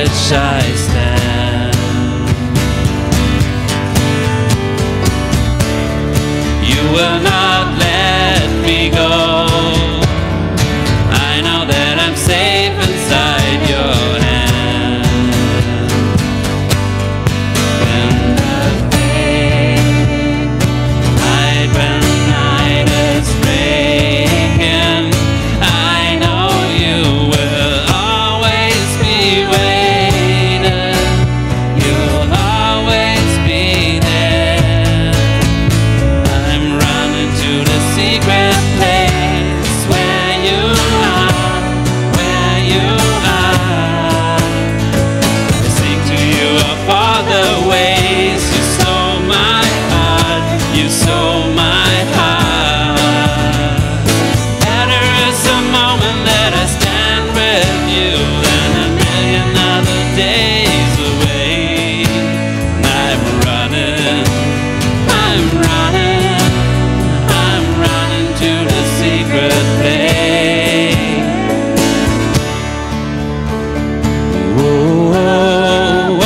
which I stand. You will not let me go. I know that I'm safe inside your hand. When the night, when night is breaking, I know you will always be waiting. You'll always be there. I'm running to the secret place where you are, where you are. I sing to you of all the ways you stole my heart, you stole my heart. Better is a moment that I stand with you than a million other days away. And I'm running, I'm running, I'm running to the secret place. Whoa, whoa,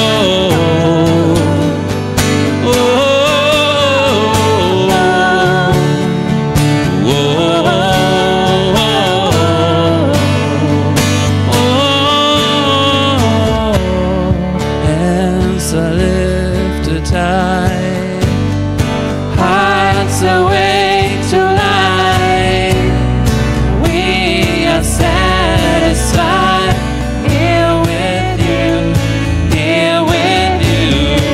whoa, hands are lifted high, hearts awake tonight. We are satisfied here with you, here with you.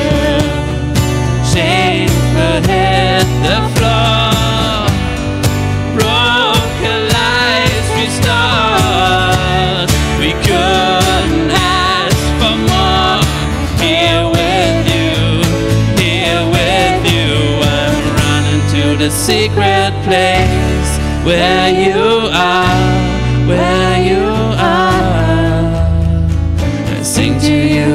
Chains could hit the floor, broken lives restored. We couldn't ask for more. Here with you, here with you. I'm running to the secret place where you are, where you are. I sing to you